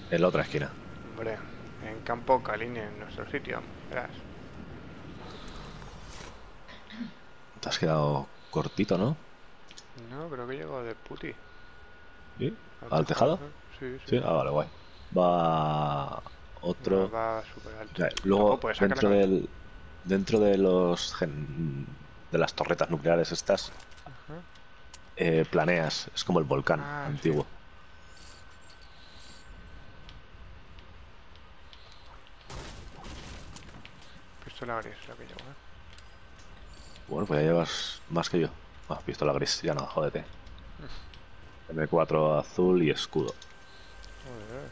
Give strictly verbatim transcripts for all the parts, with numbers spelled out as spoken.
En la otra esquina. Hombre, en Campo Caline, en nuestro sitio. Verás. Te has quedado cortito, ¿no? No, creo que llego de puti. ¿Sí? Al ¿Al tejado, tejado? ¿eh? Sí, sí. Sí, ah, vale, guay. Va Va, otro. va súper O alto. sea, Tampoco luego, puedes sacar la dentro cabeza. del. Dentro de los gen- de las torretas nucleares estas, Ajá. eh, planeas. Es como el volcán Ah, sí. antiguo. Pistola gris es lo que llevo, ¿eh? Bueno, pues ya llevas más que yo. Ah, pistola gris, ya no, jódete. M cuatro azul y escudo. Joder.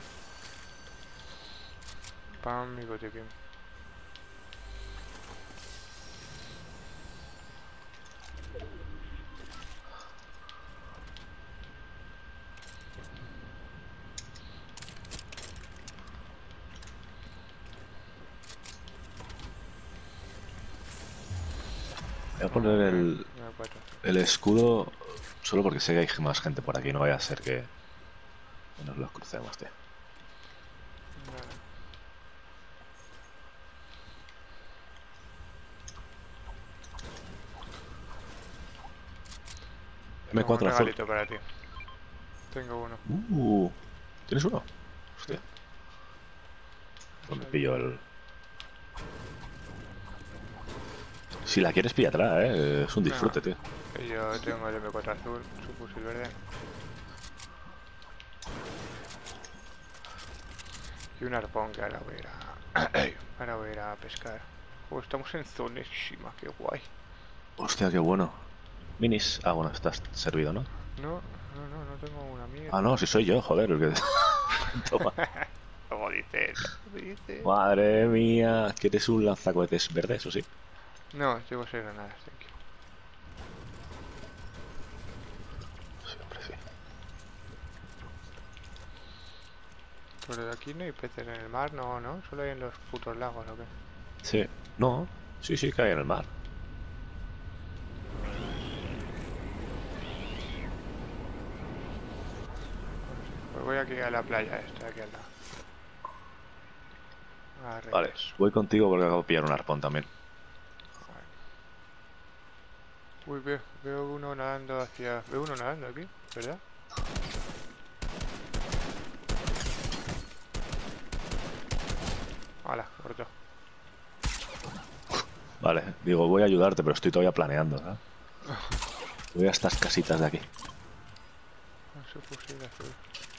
Pam y botiquín. Voy a poner Vale. el, Me cuatro azul. el escudo solo porque sé que hay más gente por aquí. No vaya a ser que, que nos los crucemos, tío. Vale. M Toma un cuatro azul. regalito para ti. Tengo uno. Uh, ¿tienes uno? Sí. Hostia, Ha pues me pillo salido. el... Si la quieres, píllatela, ¿eh? Es un No. disfrute, tío. Yo tengo el M cuatro azul, su fusil verde. Y un arpón que ahora voy a ir a... ahora voy a ir a pescar. Oh, estamos en zonísima, qué guay. Hostia, qué bueno. Minis. Ah, bueno, estás servido, ¿no? No, no, no, no tengo una Ah, no, mierda. si soy yo, joder. El que... Toma. Luego dices, luego dices. Madre mía, ¿quieres un lanzacohetes verde? Eso sí. No, llevo seis granadas, thank you. Siempre sí. Pero de aquí no hay peces en el mar, no, no, solo hay en los putos lagos, ¿o qué? Sí. No. Sí, sí, que hay en el mar. Pues voy aquí a la playa esta, aquí al lado. A Vale, regreso. voy contigo porque acabo de pillar un arpón también. Vale. Uy, veo, veo uno nadando hacia... Veo uno nadando aquí, ¿verdad? Hala, muerto. Vale, digo, voy a ayudarte, pero estoy todavía planeando, ¿sabes? Voy a estas casitas de aquí. Con su fusil azul.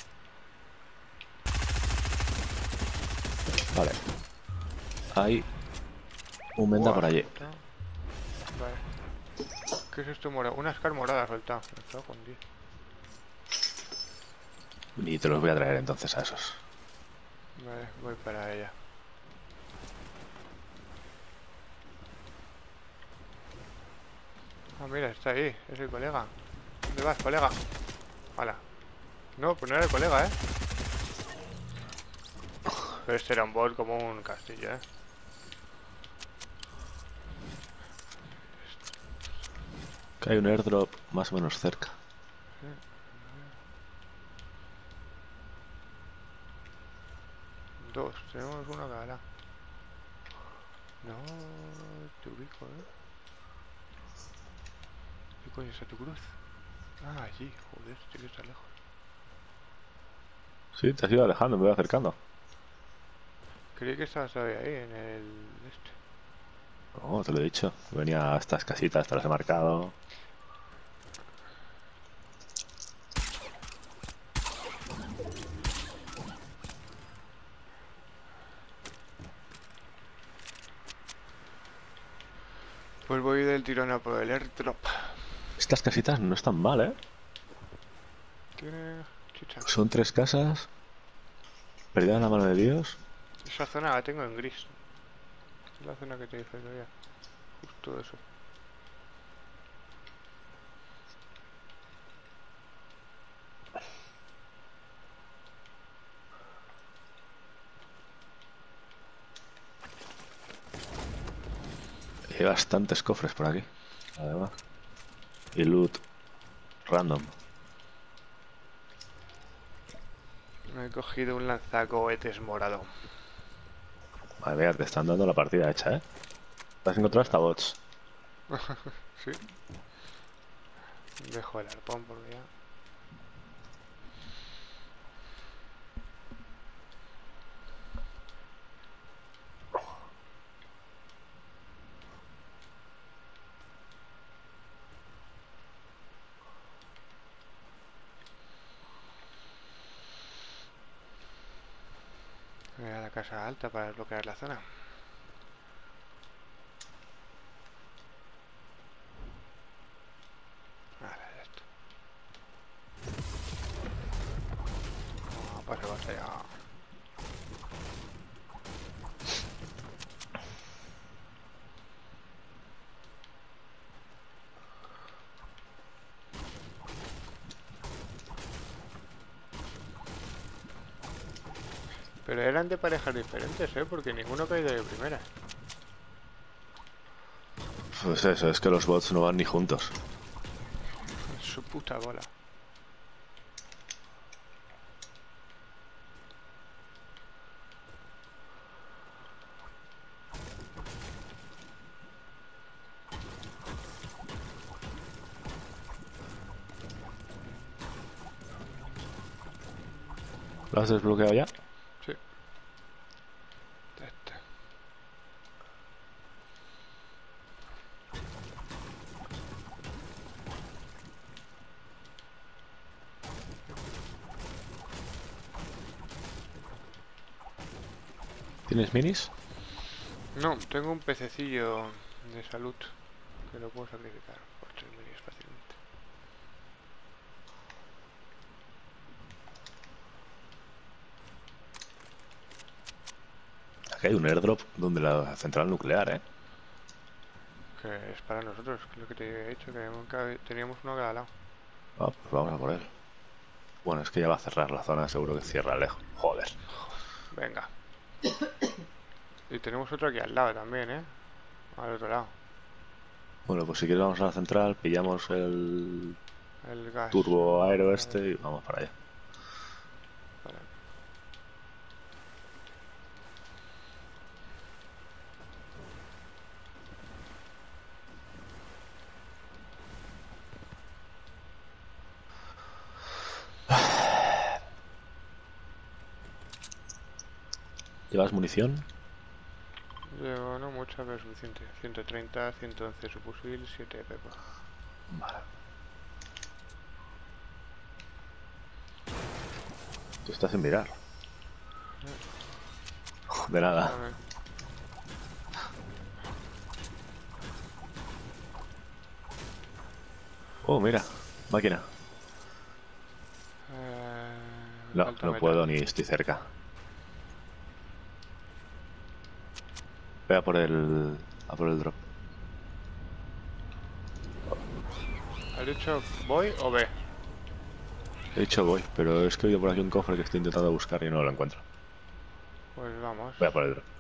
Vale. Hay un menda Buah, por allí. soltado. Vale. ¿Qué es esto morado? Una Scar morada soltado. Me cago con diez. Y te los voy a traer entonces a esos. Vale, voy para ella. Ah, mira, está ahí. Es el colega. ¿Dónde vas, colega? Hala. No, pues no era el colega, ¿eh? Pero este era un bot como un castillo, ¿eh? Que hay un airdrop más o menos cerca. Dos. Tenemos uno cada lado. No te ubico, ¿eh? ¿Qué coño está tu cruz? Ah, allí. Joder, este que está lejos. Sí, te has ido alejando, me voy acercando. Creí que estabas todavía ahí, en el... este. No, te lo he dicho. Venía a estas casitas, te las he marcado. Pues voy del tirón a por el airdrop. Estas casitas no están mal, ¿eh? Tiene chicha. Son tres casas. Perdidas en la mano de Dios. Esa zona la tengo en gris. Es la zona que te dije todavía. Justo eso. Hay bastantes cofres por aquí. Además. Y loot random. Me he cogido un lanzacohetes morado. Madre mía, te están dando la partida hecha, ¿eh? Te has encontrado hasta bots. Sí. Dejo el arpón porque ya... Voy a la casa alta para desbloquear la zona. Vale, ya está. Oh, pasa, pasa ya. Pero eran de parejas diferentes, ¿eh? Porque ninguno cae de primera. Pues eso, es que los bots no van ni juntos. Su puta bola. ¿Lo has desbloqueado ya? Sí. Ya está. ¿Tienes minis? No, tengo un pececillo de salud que lo puedo sacrificar por tres minis fácilmente. Aquí hay un airdrop donde la central nuclear, ¿eh? Que es para nosotros, que es lo que te he dicho, que nunca teníamos uno a cada lado. Ah, pues vamos a por él. Bueno, es que ya va a cerrar la zona, seguro que cierra lejos. Joder. Venga. Y tenemos otro aquí al lado también, ¿eh? Al otro lado. Bueno, pues si quieres vamos a la central, pillamos el El gas. turbo aero Vale, este y vamos para allá. vale. ¿Llevas munición? Llevo no mucha, pero suficiente. ciento treinta, ciento once su fusil, siete de pepa. Vale. Tú estás sin mirar. De nada. A ver. Oh, mira. Máquina. Eh, me No, falta no metal. puedo ni estoy cerca. Voy a por el... a por el drop. ¿Has dicho voy o ve? He dicho voy, pero es que he oído por aquí un cofre que estoy intentando buscar y no lo encuentro. Pues vamos. Voy a por el drop.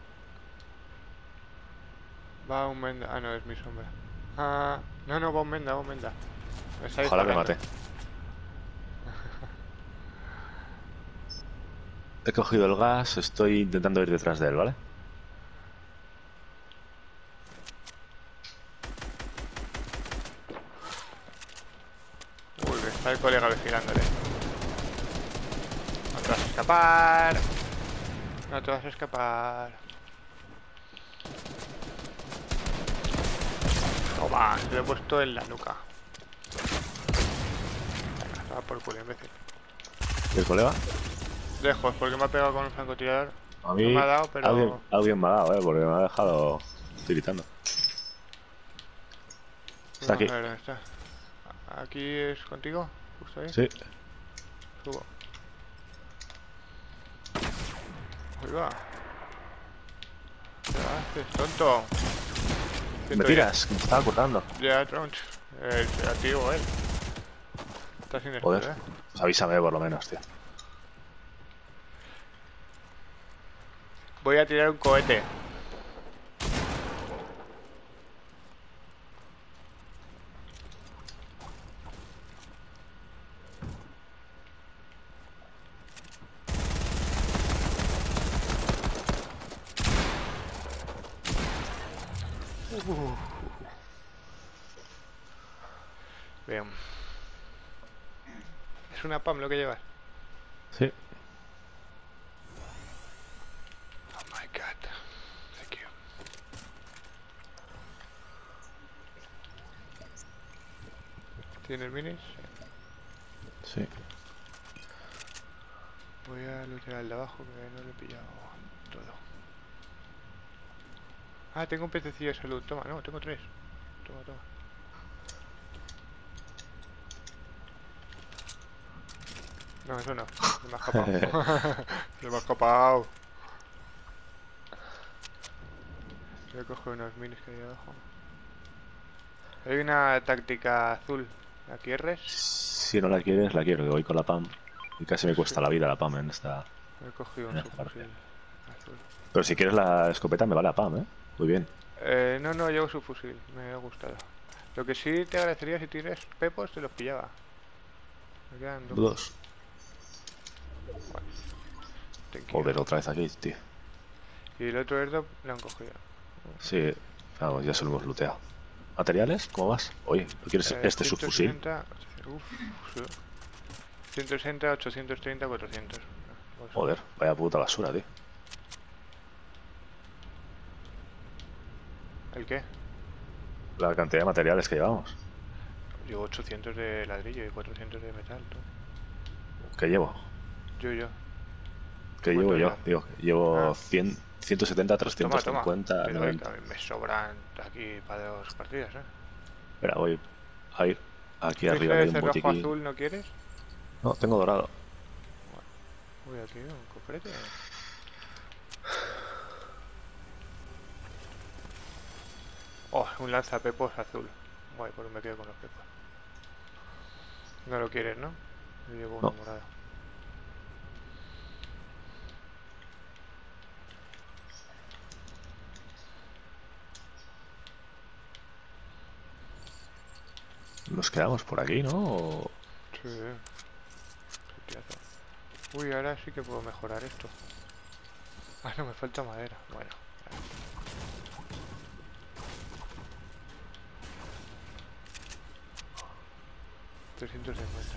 Va un menda. Ah, no, es mi sombra. Ah, no, no, va un menda, va un menda. Me está Ojalá me disparando. mate. He cogido el gas, estoy intentando ir detrás de él, ¿vale? Uy, que está el colega vigilándole. No te vas a escapar. No te vas a escapar. Toma, se lo he puesto en la nuca. Venga, se va por culo, imbécil. ¿Y el colega? Lejos, porque me ha pegado con un francotirador. A No mí... me ha dado, pero... Alguien, alguien me ha dado, ¿eh? Porque me ha dejado tiritando. Está Vamos aquí. a ver dónde está. ¿Aquí es contigo? Justo ahí. Sí. Subo. Ahí va. ¿Qué haces, tonto? ¿Me tiras? Que me estaba cortando. Ya, Tronch. Eh, a ti o él. Está sin escudo, Joder. eh. Pues avísame por lo menos, tío. Voy a tirar un cohete. Uh. Bien. Es una P A M lo que llevas. Sí. Oh my god. Thank you. ¿Tienes minis? Sí. Voy a lootear el de abajo que no le he pillado todo. Ah, tengo un pececillo de salud. Toma, no, tengo tres. Toma, toma. No, eso no. Se me ha escapado. Se me ha escapado. Voy a coger unos minis que hay abajo. Hay una táctica azul. ¿La quieres? Si no la quieres, la quiero, que voy con la P A M. Y casi me cuesta Sí. la vida la P A M en esta, He cogido un en esta parte. subfusil azul. Pero si quieres la escopeta, me vale la P A M, ¿eh? Muy bien. Eh, no, no, llevo subfusil. Me ha gustado. Lo que sí te agradecería si tienes pepos, te los pillaba. Me quedan dos. Dos. Thank you. Joder, otra vez aquí, tío. Y el otro airdrop lo han cogido. Sí, vamos, ya se lo hemos looteado. ¿Materiales? ¿Cómo vas? Oye, ¿no quieres Eh, este subfusil? ciento sesenta, uf, sí. ciento sesenta, ochocientos treinta, cuatrocientos. Pues, Joder, vaya puta basura, tío. ¿el qué? La cantidad de materiales que llevamos. Llevo ochocientos de ladrillo y cuatrocientos de metal. ¿Tú? ¿Qué llevo? Yo, yo. ¿Qué llevo ¿Cuánto yo? llevas? Digo, llevo Ah. cien, ciento setenta, Toma, trescientos toma. cincuenta, Te doy, noventa. también me sobran aquí para dos partidas, ¿eh? Espera, voy a ir aquí arriba que ¿Rifle hay un cerrojo botiquín. azul no quieres? No, tengo dorado. Uy, aquí un cofrete. Oh, un lanzapepos azul. Guay, pues me quedo con los pepos. No lo quieres, ¿no? Yo llevo uno No. morado. Nos quedamos por aquí, ¿no? O- Sí. Sitiazo. Uy, ahora sí que puedo mejorar esto. Ah, no, me falta madera. Bueno. trescientos cincuenta.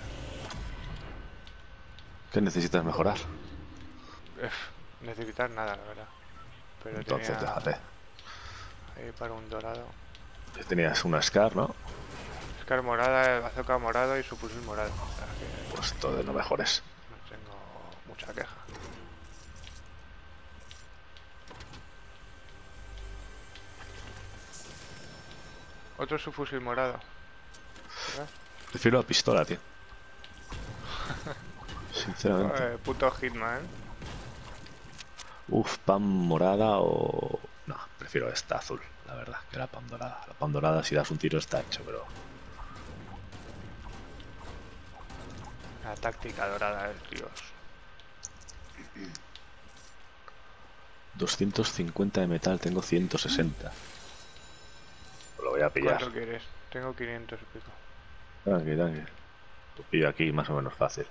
¿Qué necesitas mejorar? Uf, necesitar nada, la verdad. Pero Entonces, tenía déjate. ahí para un dorado. Que tenías una Scar, ¿no? Scar morada, bazooka morado y su fusil morado. O sea que Pues todo no mejores. no tengo mucha queja. Otro subfusil morado. ¿Verdad? Prefiero la pistola, tío. Sinceramente. Eh, puto Hitman. Uf, P A M morada o... No, prefiero esta azul, la verdad, que la P A M dorada. La P A M dorada, si das un tiro, está hecho, pero... La táctica dorada del Dios. doscientos cincuenta de metal, tengo ciento sesenta. Lo voy a pillar. ¿Cuánto quieres? Tengo quinientos y pico. Tranqui, tranqui. Lo pillo aquí más o menos fácil.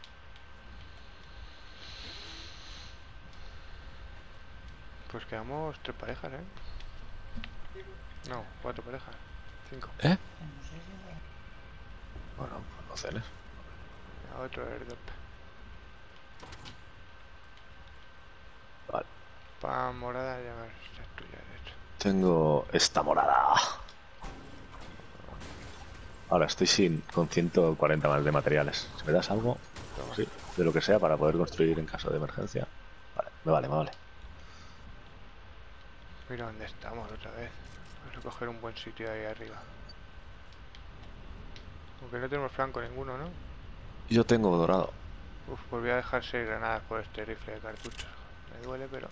Pues quedamos tres parejas, ¿eh? No, cuatro parejas. Cinco. ¿Eh? Bueno, pues no cenes. Otro airdrop. Vale. Pa morada ya me es tuya, de hecho. Tengo esta morada. Ahora estoy sin con ciento cuarenta más de materiales. Si me das algo, Toma. sí, de lo que sea para poder construir en caso de emergencia. Vale, me vale, me vale. Mira dónde estamos otra vez. Vamos a coger un buen sitio ahí arriba. Aunque no tenemos flanco ninguno, ¿no? Yo tengo dorado. Uf, pues voy a dejar seis granadas por este rifle de cartuchos. Me duele, pero...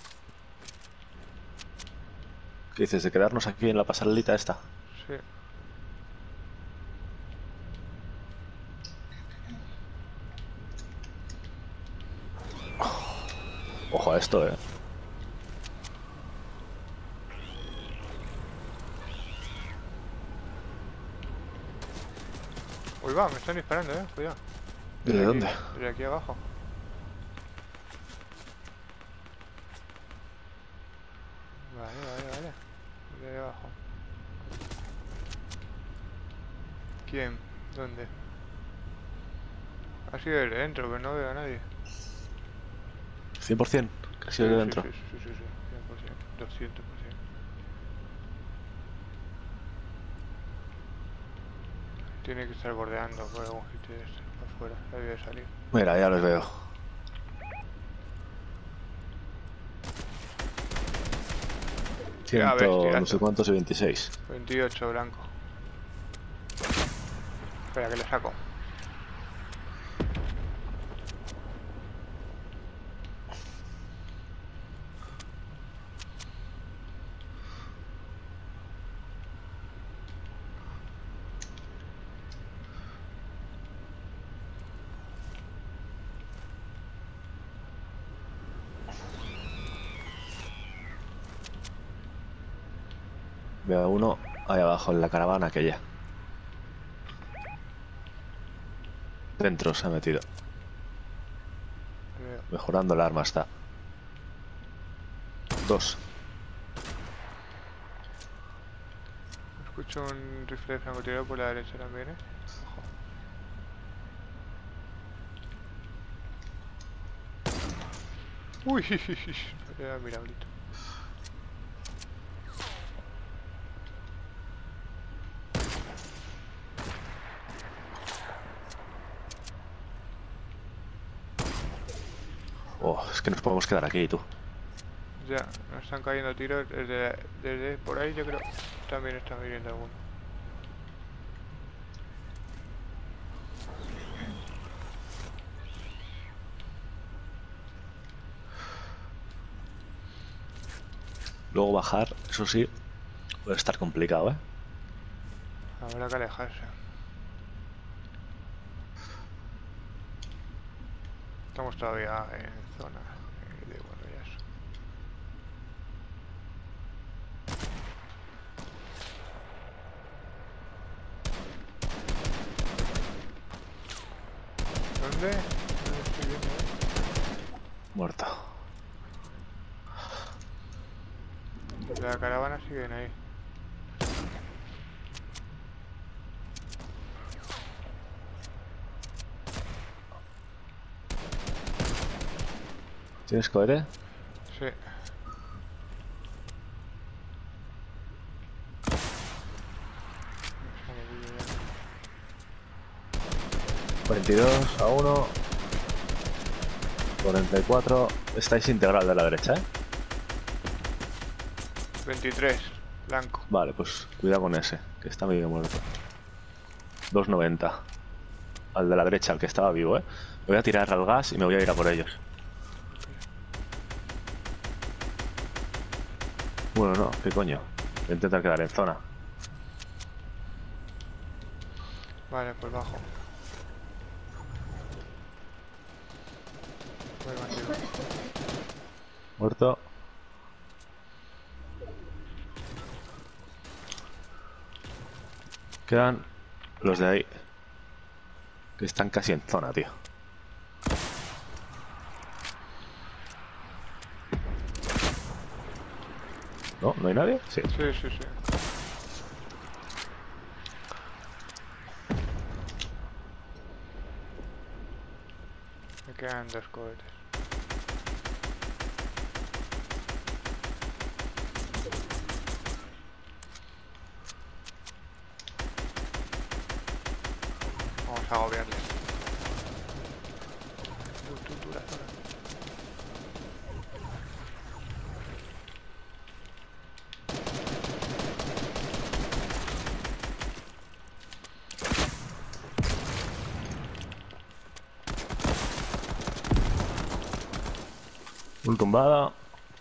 ¿Qué dices? ¿De quedarnos aquí en la pasarelita esta? Sí. Ojo a esto, eh. Uy, va, me están disparando, eh. Cuidado. ¿Desde aquí, dónde? Desde aquí abajo. Vale, vale, vale. Desde ahí abajo. ¿Quién? ¿Dónde? Ha sido desde dentro, pero no veo a nadie. cien por cien, que ha sido Sí, de sí, dentro. sí, sí, sí, sí, cien por ciento, doscientos por ciento. Tiene que estar bordeando por algún sitio de estos, por fuera, debe de salir. Mira, ya los veo. Ya ves, Ciento, no sé tirando. cuántos y veintiséis. veintiocho blanco. Espera, que le saco. Veo a uno ahí abajo en la caravana aquella. Dentro se ha metido. Veo. Mejorando el arma está. Dos. Escucho un rifle de francotirador por la derecha también, ¿eh? Ojo. Uy, era mirablito. Oh, es que nos podemos quedar aquí, tú. Ya, nos están cayendo tiros desde, desde por ahí, yo creo. También están viniendo algunos. Luego bajar, eso sí, puede estar complicado, ¿eh? Habrá que alejarse. Estamos todavía en zona de bueno, ya eso. ¿Dónde? No lo estoy viendo, ¿eh? Muerto. La caravana siguen ahí. ¿Tienes cohete? Sí. cuarenta y dos a uno. cuarenta y cuatro. Estáis integral de la derecha, ¿eh? veintitrés, blanco. Vale, pues cuidado con ese, que está medio muerto. dos noventa. Al de la derecha, al que estaba vivo, ¿eh? Me voy a tirar al gas y me voy a ir a por ellos. Bueno, no, ¿qué coño? Voy a intentar quedar en zona. Vale, pues bajo. Voy contigo. Muerto. Quedan los de ahí, que están casi en zona, tío. ¿No? ¿No hay nadie? Sí. Sí, sí, sí. Me quedan dos cohetes. Vamos a agobiarles. Tú, tú, tú, la zona. Un tumbada.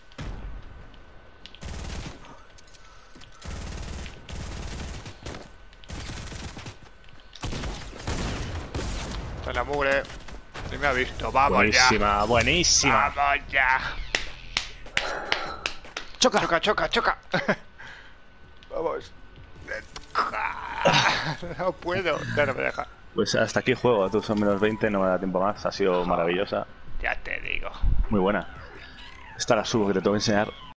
Está en la mugre. Ni me ha visto. Vamos Buenísima, ya. buenísima. Vamos ya. ¡Choca! Choca, choca, choca. Vamos. No puedo. Ya no me deja. Pues hasta aquí juego, tú son menos veinte, no me da tiempo más, ha sido maravillosa. Ya te digo. Muy buena. Esta la subo, que te tengo que enseñar